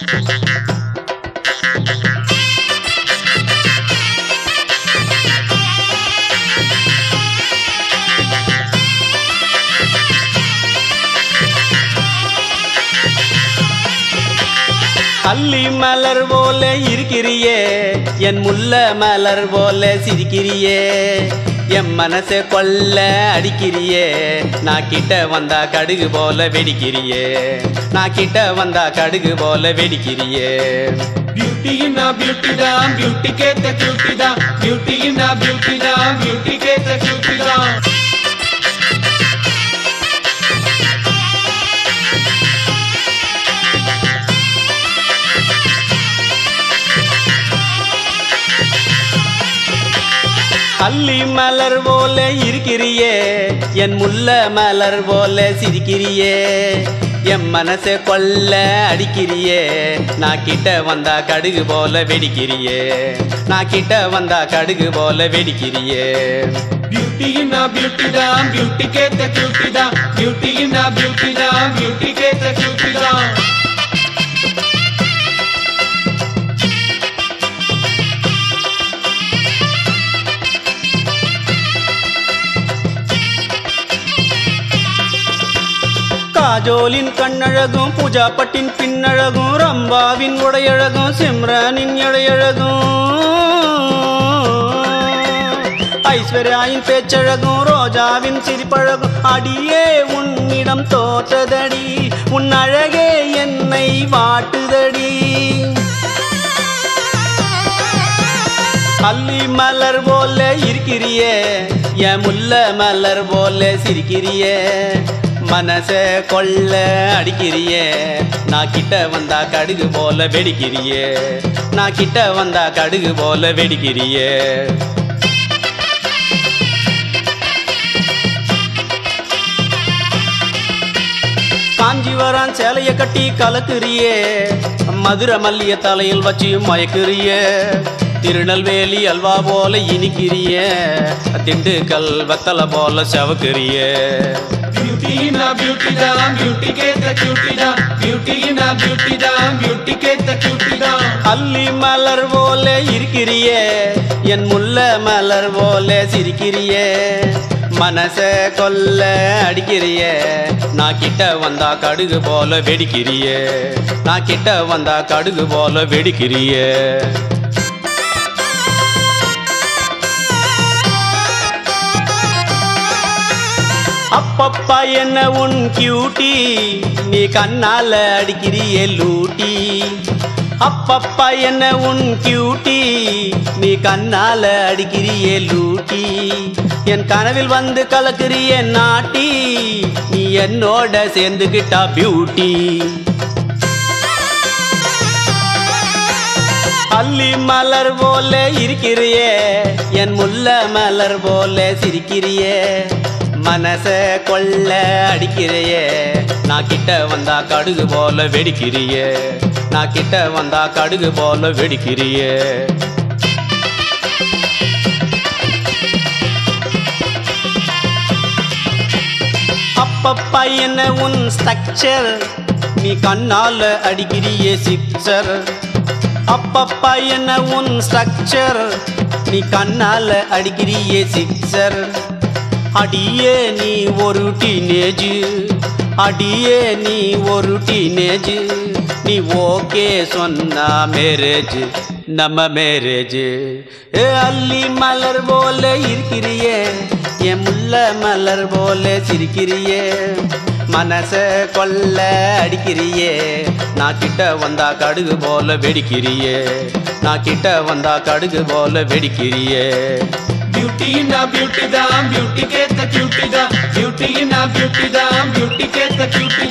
அல்லி மலர் போல இருக்கிறியே என் முல்ல மலர் போல சிரிக்கிறியே என் மனசை கொள்ள அடிக்கிறியே நான் கிட்ட வந்தா கடுகு போல வெடிக்கிறியே நான் கிட்ட வந்தா கடுகு போல வெடிக்கிறியே Beauty in a beauty da, beauty ke the cutie da, beauty in a beauty da, beauty ke the cutie da. அல்லி மலர் போல இருக்கிறியே என் முல்ல மலர் போல சிரிக்கிறியே என் மனசை கொள்ள அடிக்கிறியே நான் கிட்ட வந்தா கடுகு போல வெடிக்கிறியே நான் கிட்ட வந்தா கடுகு போல வெடிக்கிறியே Beauty in a beauty da, beauty ke the cutie da, beauty in a beauty da, beauty ke the cutie da. காஜோலின் கண்ணழகும் Pooja பட்டின் பின்னழகும் ரம்பாவின் உடையழகும் சிம்ரனின் இடையழகும் ஐஸ்வர்யாவின் பேச்சழகும் ரோஜாவின் சிரிப்பழகும் அடியே உன்னிடம் தோற்றதடி உன் அழகே என்னை வாட்டுதடி அல்லி மலர் போல இருக்கிறியே என் முல்ல மலர் போல சிரிக்கிறியே மனசை கொள்ள அடிக்கிறியே நான் கிட்ட வந்தா கடுகு போல வெடிக்கிறியே நான் கிட்ட வந்தா கடுகு போல வெடிக்கிறியே காஞ்சிவரம் சேலைய கட்டி கலக்குறியே மதுரை மல்லிய தலையில் வச்சு மயக்குறியே திருநெல்வேலி அல்வா போல இனிக்கிறியே திண்டுக்கல் வத்தலை போல செவக்குறியே Beauty in a beauty da, beauty ke the cutie da, beauty in a beauty da, beauty ke the cutie da. அல்லி மலர் போல இருக்கிறியே என் முல்ல மலர் போல சிரிக்கிறியே மனசை கொள்ள அடிக்கிறியே நான் கிட்ட வந்தா கடுகு போல வெடிக்கிறியே நான் கிட்ட வந்தா கடுகு போல வெடிக்கிறியே அப்பப்பா என்ன உன் கியூட்டி நீ கண்ணால அடிக்கிறியே லூட்டி அப்பப்பா என்ன உன் கியூட்டி நீ கண்ணால அடிக்கிறியே லூட்டி என் கனவில் வந்து கலக்குறியே நாட்டி நீ என்னோட சேர்ந்துகிட்டா பியூட்டி அல்லி மலர் போல இருக்கிறியே என் முல்ல மலர் போல சிரிக்கிறியே மனசை கொள்ள அடிக்கிறியே நான் கிட்ட வந்தா கடுகு போல வெடிக்கிறியே நான் கிட்ட வந்தா கடுகு போல வெடிக்கிறியே அப்பப்பா என்ன உன் ஸ்ட்ரக்சர் நீ கண்ணால அடிக்கிறியே சிக்ஸர் அப்பப்பா என்ன உன் ஸ்ட்ரக்சர் நீ கண்ணால அடிக்கிறியே சிக்ஸர் அடியே நீ ஒரு டீனேஜ் அடியே நீ ஒரு டீனேஜ் நீ ஓகே சொன்னா மேரேஜ் நம்ம மேரேஜ் அல்லி மலர் போல இருக்கிறியே என் முல்ல மலர் போல சிரிக்கிறியே மனசை கொள்ள அடிக்கிறியே நான் கிட்ட வந்தா கடுகு போல வெடிக்கிறியே நான் கிட்ட வந்தா கடுகு போல வெடிக்கிறியே Beauty in a beauty da, beauty ke the cutie da, beauty in a beauty da, beauty ke the cutie